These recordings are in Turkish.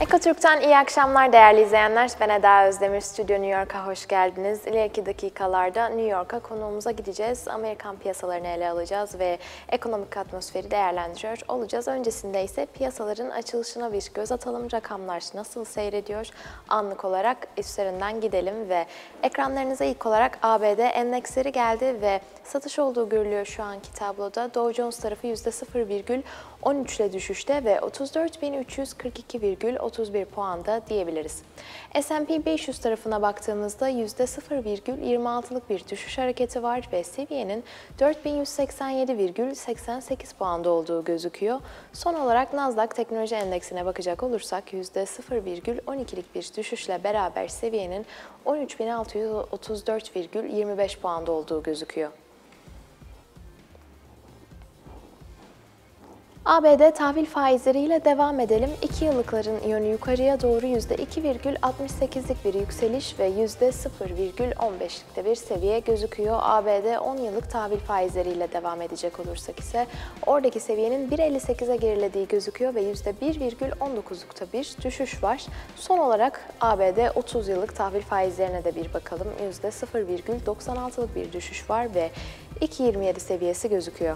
Ekotürk'ten iyi akşamlar değerli izleyenler. Ben Eda Özdemir, Stüdyo New York'a hoş geldiniz. İleriki dakikalarda New York'a konuğumuza gideceğiz. Amerikan piyasalarını ele alacağız ve ekonomik atmosferi değerlendiriyor olacağız. Öncesinde ise piyasaların açılışına bir göz atalım. Rakamlar nasıl seyrediyor? Anlık olarak üzerinden gidelim ve ekranlarınıza ilk olarak ABD endeksleri geldi ve satış olduğu görülüyor şu anki tabloda. Dow Jones tarafı %0,13 ile düşüşte ve 34.342,31 puanda diyebiliriz. S&P 500 tarafına baktığımızda %0,26'lık bir düşüş hareketi var ve seviyenin 4187,88 puanda olduğu gözüküyor. Son olarak Nasdaq Teknoloji Endeksine bakacak olursak %0,12'lik bir düşüşle beraber seviyenin 13.634,25 puanda olduğu gözüküyor. ABD tahvil faizleriyle devam edelim. 2 yıllıkların yönü yukarıya doğru %2,68'lik bir yükseliş ve %0,15'likte bir seviye gözüküyor. ABD 10 yıllık tahvil faizleriyle devam edecek olursak ise oradaki seviyenin 1,58'e gerilediği gözüküyor ve %1,19'lukta bir düşüş var. Son olarak ABD 30 yıllık tahvil faizlerine de bir bakalım. %0,96'lık bir düşüş var ve 2,27 seviyesi gözüküyor.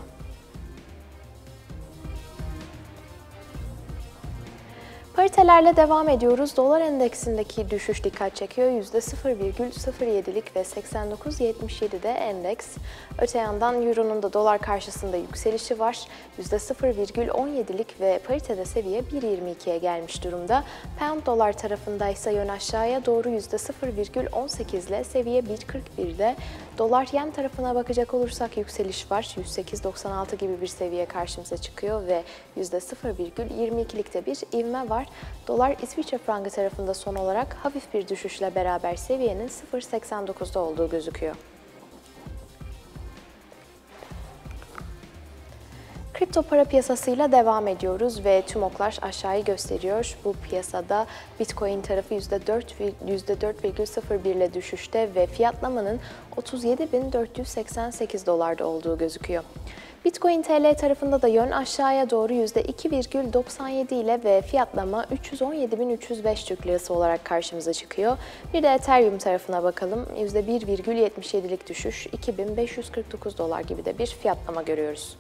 Paritelerle devam ediyoruz. Dolar endeksindeki düşüş dikkat çekiyor. %0,07'lik ve 89,77'de endeks. Öte yandan Euro'nun da dolar karşısında yükselişi var. %0,17'lik ve paritede seviye 1,22'ye gelmiş durumda. Pound dolar tarafında ise yön aşağıya doğru %0,18 ile seviye 1,41'de. Dolar yen tarafına bakacak olursak yükseliş var. 108,96 gibi bir seviye karşımıza çıkıyor ve %0,22'likte bir ivme var. Dolar İsviçre frangı tarafında son olarak hafif bir düşüşle beraber seviyenin 0,89'da olduğu gözüküyor. Kripto para piyasasıyla devam ediyoruz ve tüm oklar aşağıyı gösteriyor. Bu piyasada Bitcoin tarafı %4,01 ile düşüşte ve fiyatlamanın 37.488 dolarda olduğu gözüküyor. Bitcoin TL tarafında da yön aşağıya doğru %2,97 ile ve fiyatlama 317.305 Türk Lirası olarak karşımıza çıkıyor. Bir de Ethereum tarafına bakalım. %1,77'lik düşüş, 2.549 dolar gibi de bir fiyatlama görüyoruz.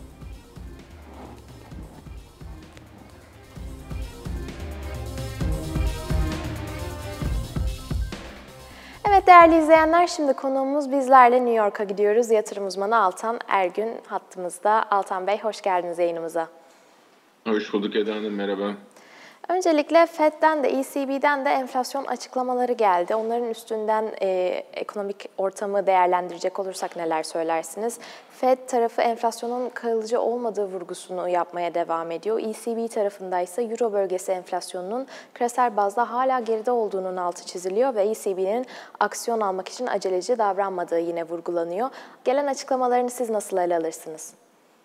Evet değerli izleyenler, şimdi konuğumuz bizlerle New York'a gidiyoruz. Yatırım uzmanı Altan Ergün hattımızda. Altan Bey, hoş geldiniz yayınımıza. Hoş bulduk Eda Hanım, merhaba. Öncelikle Fed'den de ECB'den de enflasyon açıklamaları geldi. Onların üstünden ekonomik ortamı değerlendirecek olursak neler söylersiniz? Fed tarafı enflasyonun kalıcı olmadığı vurgusunu yapmaya devam ediyor. ECB tarafında ise Euro bölgesi enflasyonunun küresel bazda hala geride olduğunun altı çiziliyor ve ECB'nin aksiyon almak için aceleci davranmadığı yine vurgulanıyor. Gelen açıklamalarını siz nasıl ele alırsınız?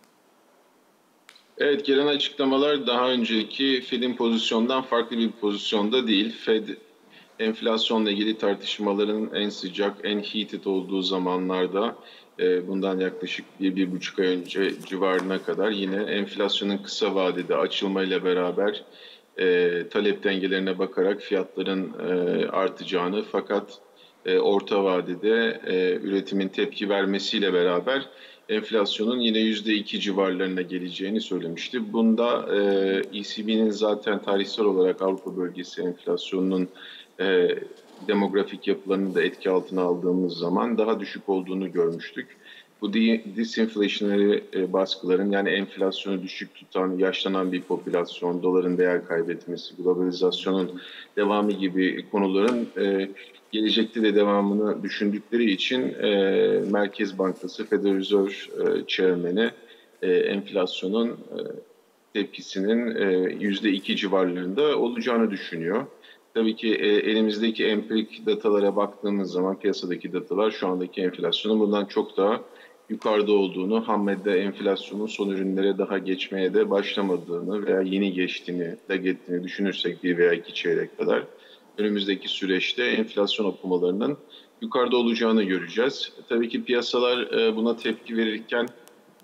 Evet, gelen açıklamalar daha önceki Fed'in pozisyondan farklı bir pozisyonda değil. Fed, enflasyonla ilgili tartışmaların en sıcak, en heated olduğu zamanlarda, bundan yaklaşık 1,5 ay önce civarına kadar yine enflasyonun kısa vadede açılmayla beraber talep dengelerine bakarak fiyatların artacağını, fakat orta vadede üretimin tepki vermesiyle beraber enflasyonun yine %2 civarlarına geleceğini söylemişti. Bunda ECB'nin zaten tarihsel olarak Avrupa bölgesi enflasyonunun demografik yapılarını da etki altına aldığımız zaman daha düşük olduğunu görmüştük. Bu disinflationary baskıların, yani enflasyonu düşük tutan, yaşlanan bir popülasyon, doların değer kaybetmesi, globalizasyonun devamı gibi konuların gelecekte de devamını düşündükleri için Merkez Bankası Federal Reserve Chairman'i enflasyonun tepkisinin %2 civarlarında olacağını düşünüyor. Tabii ki elimizdeki empirik datalara baktığımız zaman piyasadaki datalar şu andaki enflasyonun bundan çok daha yukarıda olduğunu, ham madde enflasyonun son ürünlere daha geçmeye de başlamadığını veya yeni geçtiğini düşünürsek 1 veya 2 çeyrek kadar önümüzdeki süreçte enflasyon okumalarının yukarıda olacağını göreceğiz. Tabii ki piyasalar buna tepki verirken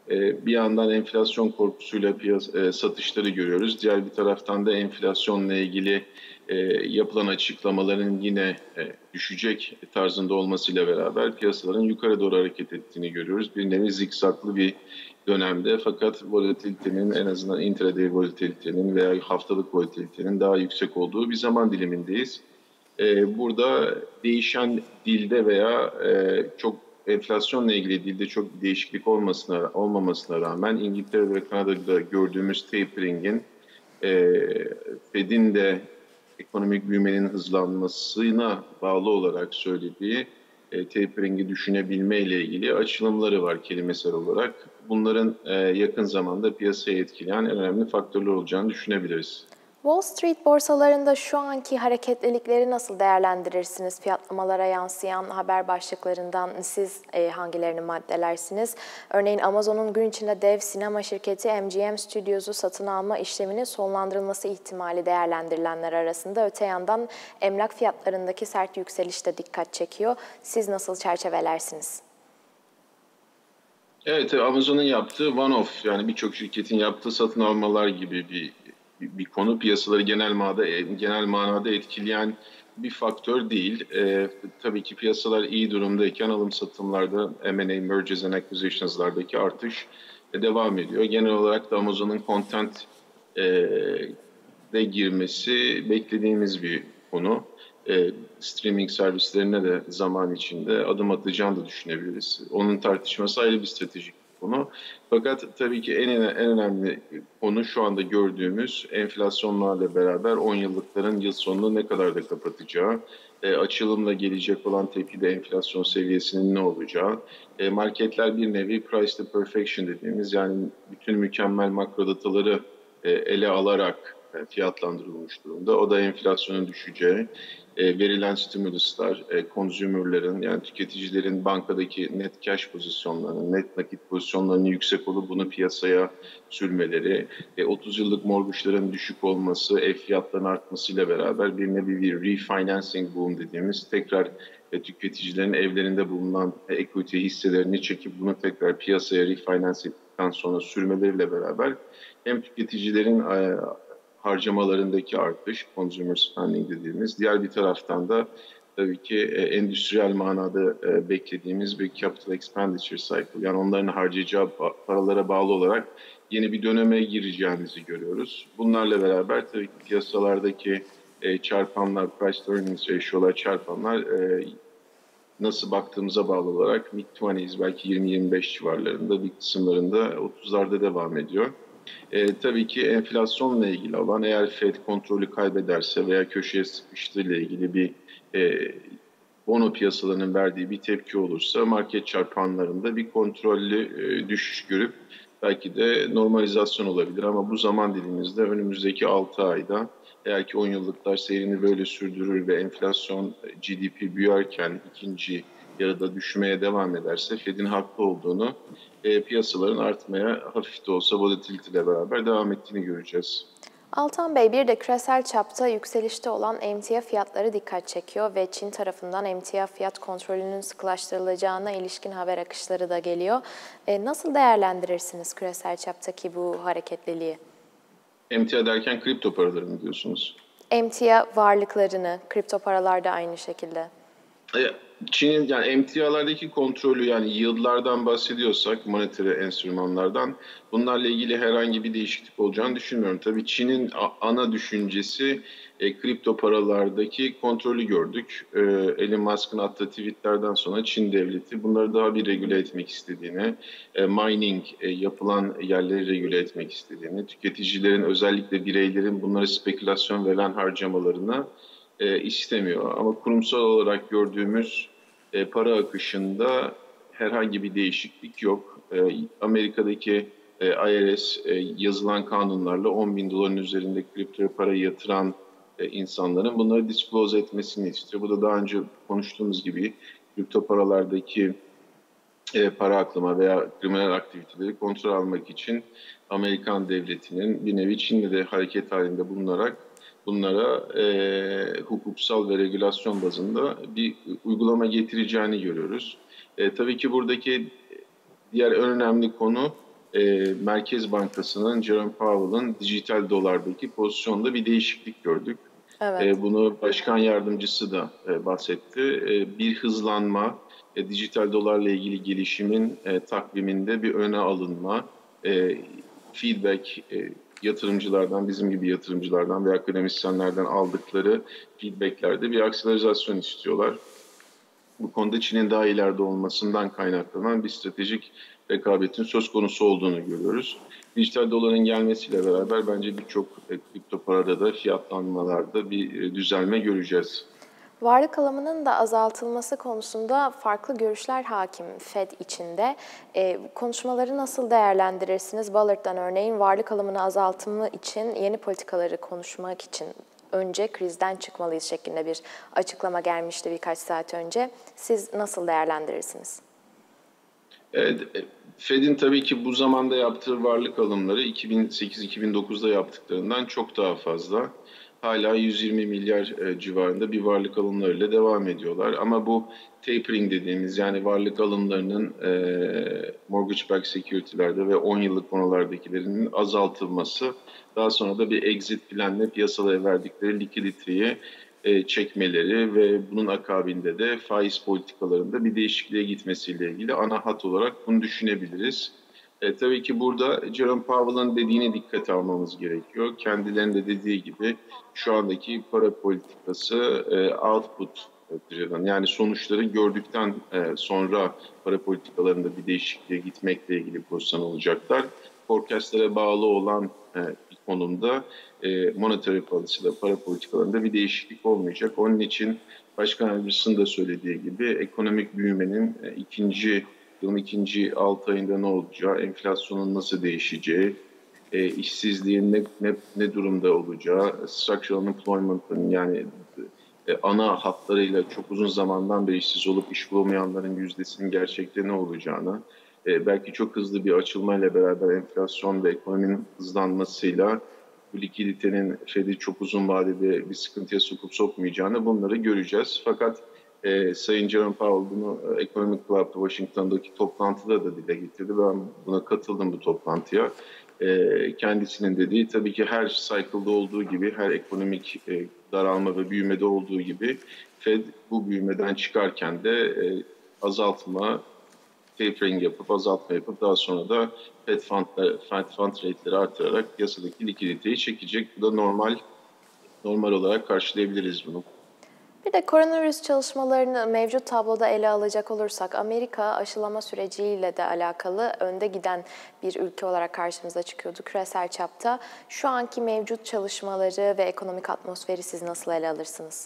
Bir yandan enflasyon korkusuyla satışları görüyoruz. Diğer bir taraftan da enflasyonla ilgili yapılan açıklamaların yine düşecek tarzında olmasıyla beraber piyasaların yukarı doğru hareket ettiğini görüyoruz. Bir nevi zikzaklı bir dönemde, fakat volatilitenin, en azından intraday volatilitenin veya haftalık volatilitenin daha yüksek olduğu bir zaman dilimindeyiz. Burada değişen dilde veya çok enflasyonla ilgili dilde çok bir değişiklik olmamasına rağmen İngiltere ve Kanada'da gördüğümüz tapering'in Fed'in de ekonomik büyümenin hızlanmasına bağlı olarak söylediği tapering'i düşünebilme ile ilgili açılımları var kelimesel olarak. Bunların yakın zamanda piyasayı etkileyen en önemli faktörler olacağını düşünebiliriz. Wall Street borsalarında şu anki hareketlilikleri nasıl değerlendirirsiniz? Fiyatlamalara yansıyan haber başlıklarından siz hangilerini maddelersiniz? Örneğin Amazon'un gün içinde dev sinema şirketi MGM Studios'u satın alma işleminin sonlandırılması ihtimali değerlendirilenler arasında. Öte yandan emlak fiyatlarındaki sert yükseliş de dikkat çekiyor. Siz nasıl çerçevelersiniz? Evet, Amazon'un yaptığı one-off, yani birçok şirketin yaptığı satın almalar gibi bir konu. Piyasaları genel manada etkileyen bir faktör değil. Tabii ki piyasalar iyi durumdayken alım satımlarda, M&A, Mergers and Acquisitions'lardaki artış devam ediyor. Genel olarak da Amazon'un content de girmesi beklediğimiz bir konu. Streaming servislerine de zaman içinde adım atacağını da düşünebiliriz. Onun tartışması ayrı bir stratejik konu. Fakat tabii ki en önemli konu şu anda gördüğümüz enflasyonlarla beraber 10 yıllıkların yıl sonunu ne kadar da kapatacağı, açılımla gelecek olan tepkide enflasyon seviyesinin ne olacağı, marketler bir nevi price to perfection dediğimiz, yani bütün mükemmel makro dataları ele alarak fiyatlandırılmış durumda. O da enflasyonun düşeceği, verilen stimuluslar, consumer'ların, yani tüketicilerin bankadaki net cash pozisyonlarının, net nakit pozisyonlarının yüksek olup bunu piyasaya sürmeleri, 30 yıllık mortgage'ların düşük olması, ev fiyatlarının artmasıyla beraber bir nevi bir refinancing boom dediğimiz, tekrar tüketicilerin evlerinde bulunan equity hisselerini çekip bunu tekrar piyasaya refinance ettikten sonra sürmeleriyle beraber hem tüketicilerin harcamalarındaki artış, consumer spending dediğimiz, diğer bir taraftan da tabii ki endüstriyel manada beklediğimiz bir capital expenditure cycle, yani onların harcayacağı paralara bağlı olarak yeni bir döneme gireceğimizi görüyoruz. Bunlarla beraber tabii ki piyasalardaki çarpanlar, price to earnings ratio'lar, çarpanlar nasıl baktığımıza bağlı olarak mid-20s, belki 20-25 civarlarında, bir kısımlarında 30'larda devam ediyor. Tabii ki enflasyonla ilgili olan, eğer Fed kontrolü kaybederse veya köşeye sıkıştığıyla ilgili bir bono piyasalarının verdiği bir tepki olursa market çarpanlarında bir kontrollü düşüş görüp belki de normalizasyon olabilir. Ama bu zaman dilimimizde önümüzdeki 6 ayda, eğer ki 10 yıllıklar seyrini böyle sürdürür ve enflasyon GDP büyürken ikinci yarıda düşmeye devam ederse Fed'in haklı olduğunu, piyasaların artmaya hafif de olsa volatiliteyle beraber devam ettiğini göreceğiz. Altan Bey, bir de küresel çapta yükselişte olan emtia fiyatları dikkat çekiyor ve Çin tarafından emtia fiyat kontrolünün sıkılaştırılacağına ilişkin haber akışları da geliyor. Nasıl değerlendirirsiniz küresel çaptaki bu hareketliliği? Emtia derken kripto paraları mı diyorsunuz? Emtia varlıklarını, kripto paralar da aynı şekilde. Çin'in, yani emtialardaki kontrolü, yani yield'lardan bahsediyorsak, monetary enstrümanlardan, bunlarla ilgili herhangi bir değişiklik olacağını düşünmüyorum. Tabii Çin'in ana düşüncesi kripto paralardaki kontrolü gördük. Elon Musk'ın attığı tweetlerden sonra Çin devleti bunları daha bir regüle etmek istediğini, mining yapılan yerleri regüle etmek istediğini, tüketicilerin, özellikle bireylerin bunlara spekülasyon verilen harcamalarını istemiyor. Ama kurumsal olarak gördüğümüz para akışında herhangi bir değişiklik yok. Amerika'daki IRS yazılan kanunlarla 10 bin doların üzerinde kripto para yatıran insanların bunları disclose etmesini istiyor. Bu da daha önce konuştuğumuz gibi kripto paralardaki para aklama veya kriminal aktiviteleri kontrol almak için Amerikan devletinin bir nevi Çin'de de hareket halinde bulunarak bunlara hukuksal ve regülasyon bazında bir uygulama getireceğini görüyoruz. Tabii ki buradaki diğer önemli konu Merkez Bankası'nın Jerome Powell'ın dijital dolardaki pozisyonda bir değişiklik gördük. Evet. Bunu başkan yardımcısı da bahsetti. Bir hızlanma, dijital dolarla ilgili gelişimin takviminde bir öne alınma, feedback yatırımcılardan, bizim gibi yatırımcılardan ve akademisyenlerden aldıkları feedbacklerde bir akselerizasyon istiyorlar. Bu konuda Çin'in daha ileride olmasından kaynaklanan bir stratejik rekabetin söz konusu olduğunu görüyoruz. Dijital doların gelmesiyle beraber bence birçok kripto parada da fiyatlanmalarda bir düzelme göreceğiz. Varlık alımının da azaltılması konusunda farklı görüşler hakim Fed içinde. Konuşmaları nasıl değerlendirirsiniz? Ballard'dan örneğin varlık alımını azaltımı için yeni politikaları konuşmak için önce krizden çıkmalıyız şeklinde bir açıklama gelmişti birkaç saat önce. Siz nasıl değerlendirirsiniz? Evet, Fed'in tabii ki bu zamanda yaptığı varlık alımları 2008-2009'da yaptıklarından çok daha fazla. Hala 120 milyar civarında bir varlık alımlarıyla devam ediyorlar. Ama bu tapering dediğimiz, yani varlık alımlarının mortgage-backed security'lerde ve 10 yıllık bonolardakilerinin azaltılması, daha sonra da bir exit planla piyasalara verdikleri likiditeyi çekmeleri ve bunun akabinde de faiz politikalarında bir değişikliğe gitmesiyle ilgili ana hat olarak bunu düşünebiliriz. Tabii ki burada Jerome Powell'ın dediğine dikkate almamız gerekiyor. Kendilerinin de dediği gibi şu andaki para politikası output, yani sonuçları gördükten sonra para politikalarında bir değişikliğe gitmekle ilgili pozisyon olacaklar. Forecastlere bağlı olan bir konumda monetary policy'de, para politikalarında bir değişiklik olmayacak. Onun için Başkan Yardımcısının da söylediği gibi ekonomik büyümenin yılın ikinci 6 ayında ne olacağı, enflasyonun nasıl değişeceği, işsizliğin ne durumda olacağı, structural unemployment'ın, yani ana hatlarıyla çok uzun zamandan beri işsiz olup iş bulamayanların yüzdesinin gerçekte ne olacağını, belki çok hızlı bir açılmayla beraber enflasyon ve ekonominin hızlanmasıyla bu likiditenin çok uzun vadede bir sıkıntıya sokup sokmayacağını, bunları göreceğiz. Fakat Sayın Jerome Powell bunu Economic Club'da Washington'daki toplantıda da dile getirdi. Ben buna katıldım, bu toplantıya. Kendisinin dediği, tabii ki her cycle'da olduğu gibi, her ekonomik daralma ve büyümede olduğu gibi Fed bu büyümeden çıkarken de azaltma, tapering yapıp azaltma yapıp daha sonra da Fed fund rate'leri artırarak piyasadaki likiditeyi çekecek. Bu da normal olarak karşılayabiliriz bunu. Bir de koronavirüs çalışmalarını mevcut tabloda ele alacak olursak, Amerika aşılama süreciyle de alakalı önde giden bir ülke olarak karşımıza çıkıyordu küresel çapta. Şu anki mevcut çalışmaları ve ekonomik atmosferi siz nasıl ele alırsınız?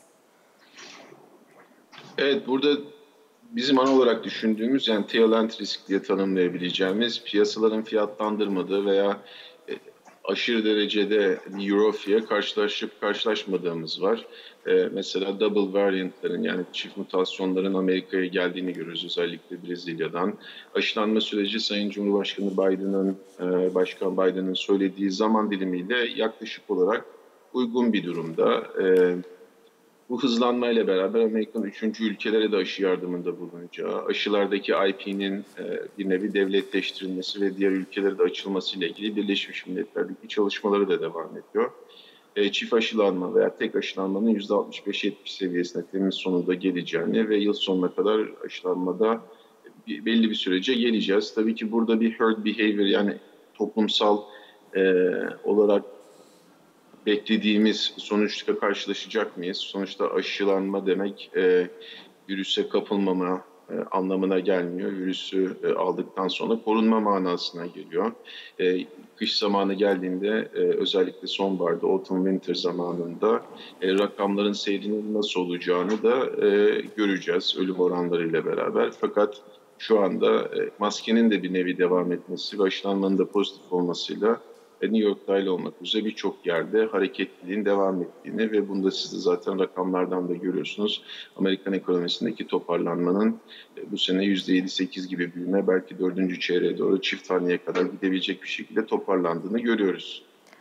Evet, burada bizim ana olarak düşündüğümüz, yani tail end risk diye tanımlayabileceğimiz, piyasaların fiyatlandırmadığı veya aşırı derecede Eurofi'ye karşılaşmadığımız var. Mesela double variantların, yani çift mutasyonların Amerika'ya geldiğini görüyoruz, özellikle Brezilya'dan. Aşılanma süreci Sayın Cumhurbaşkanı Başkan Biden'ın söylediği zaman dilimiyle yaklaşık olarak uygun bir durumda. Bu hızlanmayla beraber Amerika'nın üçüncü ülkelere de aşı yardımında bulunacağı, aşılardaki IP'nin bir nevi devletleştirilmesi ve diğer ülkelere de açılmasıyla ilgili Birleşmiş Milletler'deki çalışmaları da devam ediyor. Çift aşılanma veya tek aşılanmanın %65-70 seviyesine Temmuz sonunda geleceğini ve yıl sonuna kadar aşılanmada belli bir sürece geleceğiz. Tabii ki burada bir herd behavior, yani toplumsal olarak beklediğimiz sonuçla karşılaşacak mıyız? Sonuçta aşılanma demek virüse kapılmama anlamına gelmiyor. Virüsü aldıktan sonra korunma manasına geliyor. Kış zamanı geldiğinde, özellikle sonbaharda, autumn winter zamanında rakamların seyrinin nasıl olacağını da göreceğiz ölüm oranlarıyla beraber. Fakat şu anda maskenin de bir nevi devam etmesi ve aşılanmanın da pozitif olmasıyla New York dahil olmak üzere birçok yerde hareketliliğin devam ettiğini ve bunda siz de zaten rakamlardan da görüyorsunuz. Amerikan ekonomisindeki toparlanmanın bu sene %7-8 gibi büyüme, belki dördüncü çeyreğe doğru çift haneye kadar gidebilecek bir şekilde toparlandığını görüyoruz.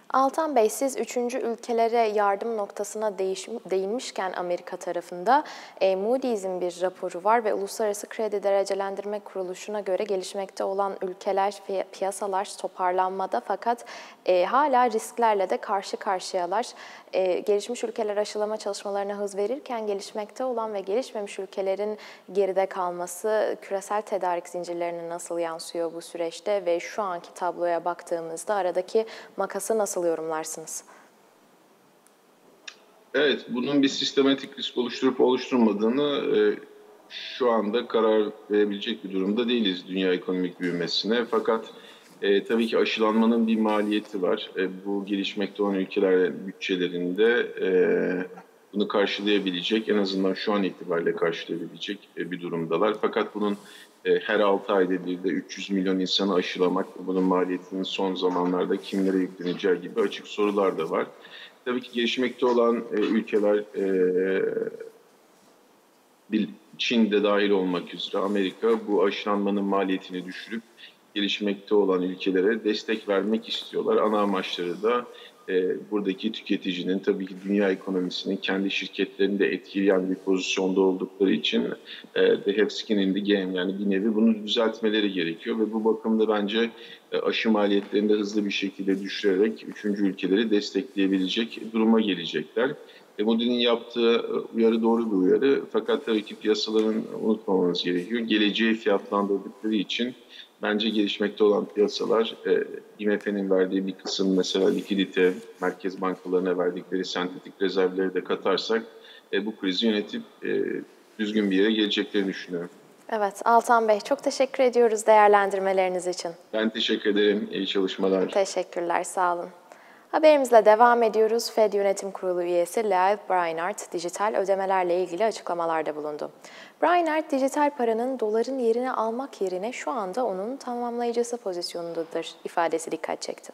Altan Bey, siz üçüncü ülkelere yardım noktasına değinmişken Amerika tarafında Moody's'in bir raporu var ve Uluslararası Kredi Derecelendirme Kuruluşu'na göre gelişmekte olan ülkeler, piyasalar toparlanmada fakat hala risklerle de karşı karşıyalar. Gelişmiş ülkeler aşılama çalışmalarına hız verirken gelişmekte olan ve gelişmemiş ülkelerin geride kalması küresel tedarik zincirlerine nasıl yansıyor bu süreçte ve şu anki tabloya baktığımızda aradaki makası nasıl yorumlarsınız? Evet, bunun bir sistematik risk oluşturup oluşturmadığını şu anda karar verebilecek bir durumda değiliz dünya ekonomik büyümesine. Fakat tabii ki aşılanmanın bir maliyeti var. Bu gelişmekte olan ülkeler bütçelerinde bunu karşılayabilecek, en azından şu an itibariyle karşılayabilecek bir durumdalar. Fakat bunun her 6 ayda bir de 300 milyon insanı aşılamak, bunun maliyetinin son zamanlarda kimlere yükleneceği gibi açık sorular da var. Tabii ki gelişmekte olan ülkeler, Çin de dahil olmak üzere Amerika bu aşılanmanın maliyetini düşürüp gelişmekte olan ülkelere destek vermek istiyorlar. Ana amaçları da buradaki tüketicinin, tabii ki dünya ekonomisinin kendi şirketlerini de etkileyen bir pozisyonda oldukları için they have skin in the game, yani bir nevi bunu düzeltmeleri gerekiyor ve bu bakımda bence aşı maliyetlerini de hızlı bir şekilde düşürerek üçüncü ülkeleri destekleyebilecek duruma gelecekler. Moody'nin yaptığı uyarı doğru bir uyarı, fakat tabii ki piyasaların unutmamamız gerekiyor. Geleceği fiyatlandırdıkları için bence gelişmekte olan piyasalar IMF'nin verdiği bir kısım, mesela likidite, merkez bankalarına verdikleri sentetik rezervleri de katarsak bu krizi yönetip düzgün bir yere geleceklerini düşünüyorum. Evet, Altan Bey, çok teşekkür ediyoruz değerlendirmeleriniz için. Ben teşekkür ederim. İyi çalışmalar. Teşekkürler, sağ olun. Haberimizle devam ediyoruz. Fed Yönetim Kurulu üyesi Lyle Brainard, dijital ödemelerle ilgili açıklamalarda bulundu. Brainard, dijital paranın doların yerini almak yerine şu anda onun tamamlayıcısı pozisyonundadır ifadesi dikkat çekti.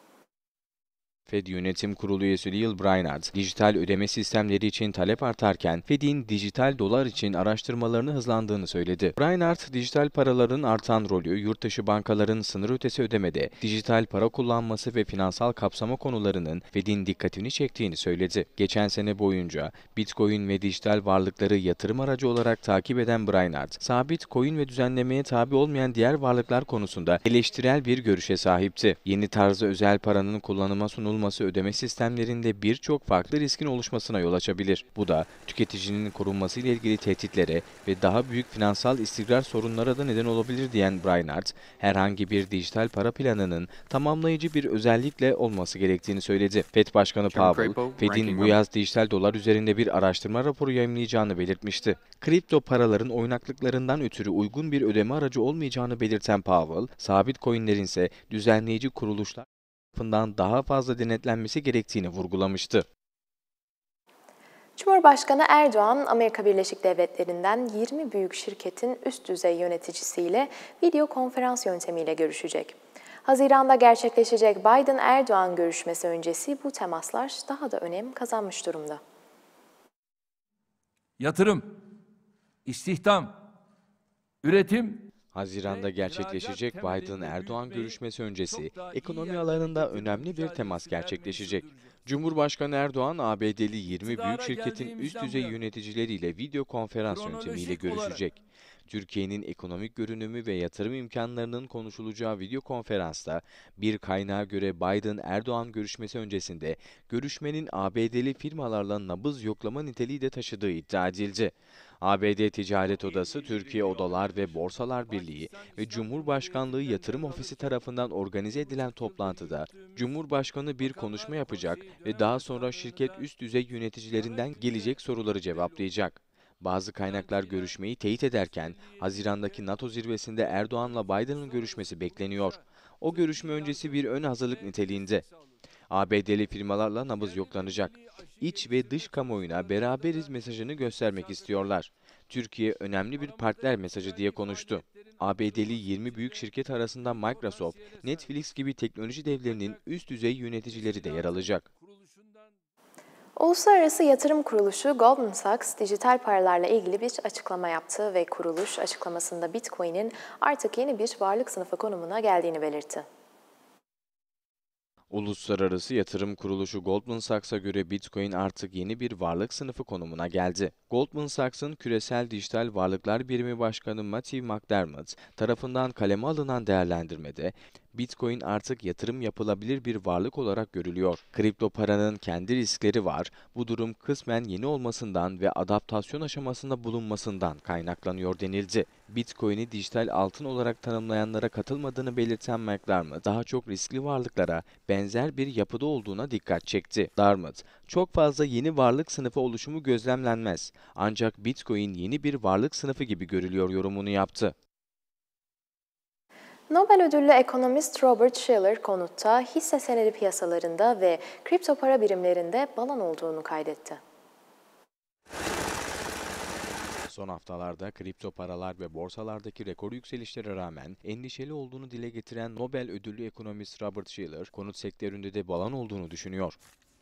Fed Yönetim Kurulu üyesi Lyle Brainard, dijital ödeme sistemleri için talep artarken Fed'in dijital dolar için araştırmalarını hızlandığını söyledi. Brainard, dijital paraların artan rolü, yurtdışı bankaların sınır ötesi ödemede dijital para kullanması ve finansal kapsama konularının Fed'in dikkatini çektiğini söyledi. Geçen sene boyunca Bitcoin ve dijital varlıkları yatırım aracı olarak takip eden Brainard, sabit coin ve düzenlemeye tabi olmayan diğer varlıklar konusunda eleştirel bir görüşe sahipti. Yeni tarzda özel paranın kullanıma sunulması ödeme sistemlerinde birçok farklı riskin oluşmasına yol açabilir. Bu da tüketicinin korunması ile ilgili tehditlere ve daha büyük finansal istikrar sorunlara da neden olabilir diyen Brainard, herhangi bir dijital para planının tamamlayıcı bir özellikle olması gerektiğini söyledi. Fed Başkanı Powell, Fed'in bu yaz dijital dolar üzerinde bir araştırma raporu yayımlayacağını belirtmişti. Kripto paraların oynaklıklarından ötürü uygun bir ödeme aracı olmayacağını belirten Powell, sabit coinlerin ise düzenleyici kuruluşlar tarafından daha fazla denetlenmesi gerektiğini vurgulamıştı. Cumhurbaşkanı Erdoğan, Amerika Birleşik Devletleri'nden 20 büyük şirketin üst düzey yöneticisiyle video konferans yöntemiyle görüşecek. Haziran'da gerçekleşecek Biden-Erdoğan görüşmesi öncesi bu temaslar daha da önem kazanmış durumda. Yatırım, istihdam, üretim. Haziran'da gerçekleşecek Biden-Erdoğan görüşmesi öncesi ekonomi alanında önemli bir temas gerçekleşecek. Cumhurbaşkanı Erdoğan, ABD'li 20 büyük şirketin üst düzey yöneticileriyle video konferans yöntemiyle görüşecek. Türkiye'nin ekonomik görünümü ve yatırım imkanlarının konuşulacağı video konferansta bir kaynağa göre Biden-Erdoğan görüşmesi öncesinde görüşmenin ABD'li firmalarla nabız yoklama niteliği de taşıdığı iddia edildi. ABD Ticaret Odası, Türkiye Odalar ve Borsalar Birliği ve Cumhurbaşkanlığı Yatırım Ofisi tarafından organize edilen toplantıda Cumhurbaşkanı bir konuşma yapacak ve daha sonra şirket üst düzey yöneticilerinden gelecek soruları cevaplayacak. Bazı kaynaklar görüşmeyi teyit ederken Haziran'daki NATO zirvesinde Erdoğan'la Biden'ın görüşmesi bekleniyor. O görüşme öncesi bir ön hazırlık niteliğinde. ABD'li firmalarla nabız yoklanacak. İç ve dış kamuoyuna beraberiz mesajını göstermek istiyorlar. Türkiye önemli bir partner mesajı diye konuştu. ABD'li 20 büyük şirket arasında Microsoft, Netflix gibi teknoloji devlerinin üst düzey yöneticileri de yer alacak. Uluslararası Yatırım Kuruluşu Goldman Sachs, dijital paralarla ilgili bir açıklama yaptı ve kuruluş açıklamasında Bitcoin'in artık yeni bir varlık sınıfı konumuna geldiğini belirtti. Uluslararası yatırım kuruluşu Goldman Sachs'a göre Bitcoin artık yeni bir varlık sınıfı konumuna geldi. Goldman Sachs'ın Küresel Dijital Varlıklar Birimi Başkanı Matthew McDermott tarafından kaleme alınan değerlendirmede, Bitcoin artık yatırım yapılabilir bir varlık olarak görülüyor. Kripto paranın kendi riskleri var. Bu durum kısmen yeni olmasından ve adaptasyon aşamasında bulunmasından kaynaklanıyor denildi. Bitcoin'i dijital altın olarak tanımlayanlara katılmadığını belirten McDermott, daha çok riskli varlıklara benzer bir yapıda olduğuna dikkat çekti. Dartmouth, çok fazla yeni varlık sınıfı oluşumu gözlemlenmez. Ancak Bitcoin yeni bir varlık sınıfı gibi görülüyor yorumunu yaptı. Nobel ödüllü ekonomist Robert Shiller konutta hisse senedi piyasalarında ve kripto para birimlerinde balon olduğunu kaydetti. Son haftalarda kripto paralar ve borsalardaki rekor yükselişlere rağmen endişeli olduğunu dile getiren Nobel ödüllü ekonomist Robert Shiller, konut sektöründe de balon olduğunu düşünüyor.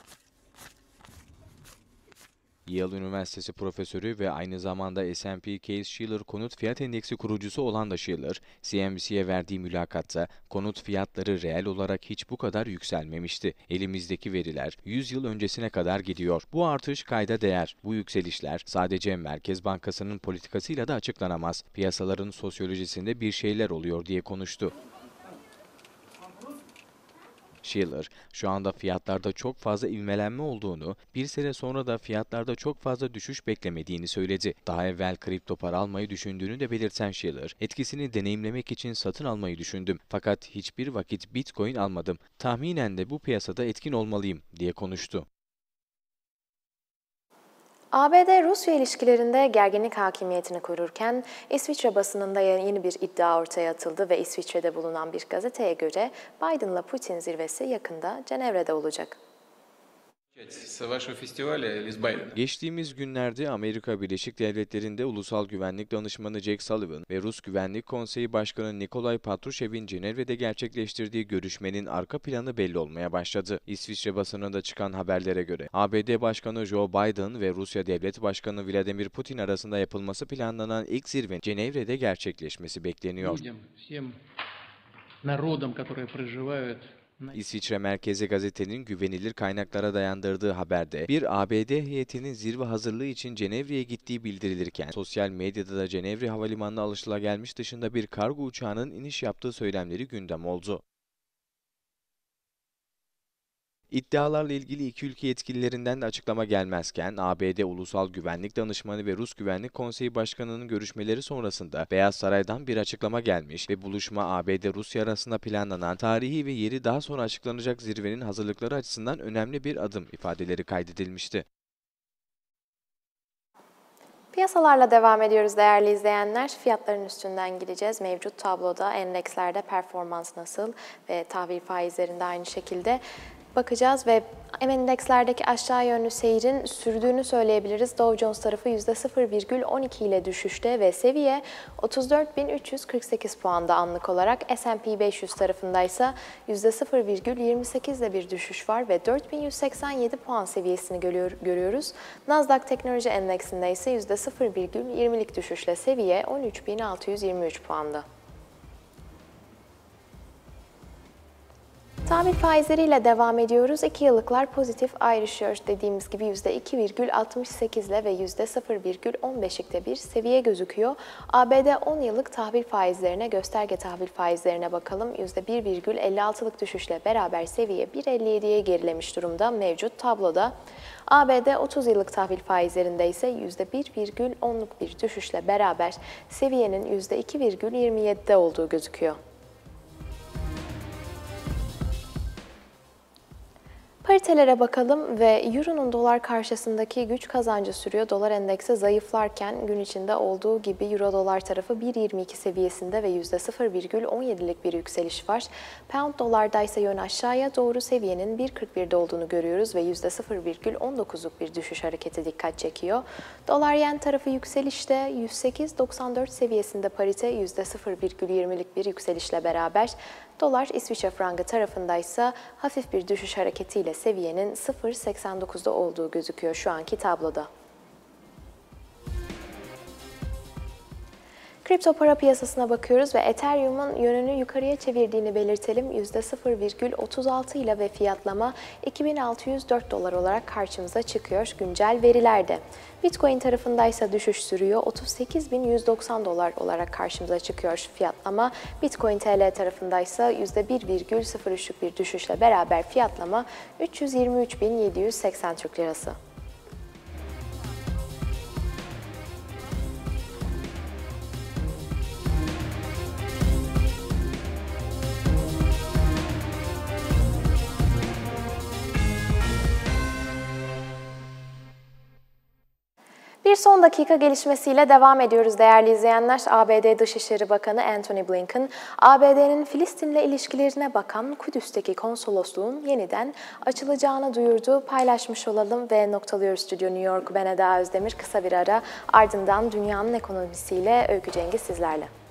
Yale Üniversitesi profesörü ve aynı zamanda S&P Case-Shiller Konut Fiyat Endeksi kurucusu olan da Shiller, CNBC'ye verdiği mülakatta konut fiyatları reel olarak hiç bu kadar yükselmemişti. Elimizdeki veriler 100 yıl öncesine kadar gidiyor. Bu artış kayda değer. Bu yükselişler sadece Merkez Bankası'nın politikasıyla da açıklanamaz. Piyasaların sosyolojisinde bir şeyler oluyor diye konuştu. Shiller, şu anda fiyatlarda çok fazla ivmelenme olduğunu, bir sene sonra da fiyatlarda çok fazla düşüş beklemediğini söyledi. Daha evvel kripto para almayı düşündüğünü de belirten Shiller, etkisini deneyimlemek için satın almayı düşündüm. Fakat hiçbir vakit Bitcoin almadım. Tahminen de bu piyasada etkin olmalıyım diye konuştu. ABD-Rusya ilişkilerinde gerginlik hakimiyetini korurken İsviçre basınında yeni bir iddia ortaya atıldı ve İsviçre'de bulunan bir gazeteye göre Biden'la Putin zirvesi yakında Cenevre'de olacak. Geçtiğimiz günlerde Amerika Birleşik Devletleri'nde Ulusal Güvenlik Danışmanı Jake Sullivan ve Rus Güvenlik Konseyi Başkanı Nikolay Patrushev'in Cenevre'de gerçekleştirdiği görüşmenin arka planı belli olmaya başladı. İsviçre basınında çıkan haberlere göre ABD Başkanı Joe Biden ve Rusya Devlet Başkanı Vladimir Putin arasında yapılması planlanan ilk zirvenin Cenevre'de gerçekleşmesi bekleniyor. İsviçre merkezi gazetenin güvenilir kaynaklara dayandırdığı haberde bir ABD heyetinin zirve hazırlığı için Cenevre'ye gittiği bildirilirken sosyal medyada da Cenevre Havalimanı'na alışılagelmiş dışında bir kargo uçağının iniş yaptığı söylemleri gündem oldu. İddialarla ilgili iki ülke yetkililerinden de açıklama gelmezken ABD Ulusal Güvenlik Danışmanı ve Rus Güvenlik Konseyi Başkanı'nın görüşmeleri sonrasında Beyaz Saray'dan bir açıklama gelmiş ve buluşma ABD-Rusya arasında planlanan tarihi ve yeri daha sonra açıklanacak zirvenin hazırlıkları açısından önemli bir adım ifadeleri kaydedilmişti. Piyasalarla devam ediyoruz değerli izleyenler. Fiyatların üstünden gideceğiz. Mevcut tabloda endekslerde performans nasıl ve tahvil faizlerinde aynı şekilde bakacağız ve endekslerdeki aşağı yönlü seyrin sürdüğünü söyleyebiliriz. Dow Jones tarafı %0,12 ile düşüşte ve seviye 34.348 puanda anlık olarak. S&P 500 tarafındaysa %0,28 ile bir düşüş var ve 4187 puan seviyesini görüyoruz. Nasdaq Teknoloji Endeksinde ise %0,20'lik düşüşle seviye 13.623 puanda. Tahvil faizleriyle devam ediyoruz. 2 yıllıklar pozitif ayrışıyor. Dediğimiz gibi %2,68 ile ve %0,15'likte bir seviye gözüküyor. ABD 10 yıllık tahvil faizlerine, gösterge tahvil faizlerine bakalım. %1,56'lık düşüşle beraber seviye 1,57'ye gerilemiş durumda mevcut tabloda. ABD 30 yıllık tahvil faizlerinde ise %1,10'luk bir düşüşle beraber seviyenin %2,27'de olduğu gözüküyor. Paritelere bakalım ve Euro'nun dolar karşısındaki güç kazancı sürüyor. Dolar endeksi zayıflarken gün içinde olduğu gibi Euro dolar tarafı 1,22 seviyesinde ve %0,17'lik bir yükseliş var. Pound dolarda ise yön aşağıya doğru seviyenin 1,41'de olduğunu görüyoruz ve %0,19'luk bir düşüş hareketi dikkat çekiyor. Dolar yen tarafı yükselişte 108,94 seviyesinde parite %0,20'lik bir yükselişle beraber. Dolar İsviçre frangı tarafındaysa hafif bir düşüş hareketiyle seviyenin 0,89'da olduğu gözüküyor şu anki tabloda. Kripto para piyasasına bakıyoruz ve Ethereum'un yönünü yukarıya çevirdiğini belirtelim. %0,36 ile ve fiyatlama 2604 dolar olarak karşımıza çıkıyor güncel verilerde. Bitcoin tarafındaysa düşüş sürüyor. 38.190 dolar olarak karşımıza çıkıyor fiyatlama. Bitcoin TL tarafındaysa %1,03'lük bir düşüşle beraber fiyatlama 323.780 Türk Lirası. Bir son dakika gelişmesiyle devam ediyoruz değerli izleyenler. ABD Dışişleri Bakanı Antony Blinken, ABD'nin Filistin'le ilişkilerine bakan Kudüs'teki konsolosluğun yeniden açılacağını duyurdu. Paylaşmış olalım ve noktalıyoruz Stüdyo New York. Ben Eda Özdemir. Kısa bir ara, ardından dünyanın ekonomisiyle Öykü Cengiz sizlerle.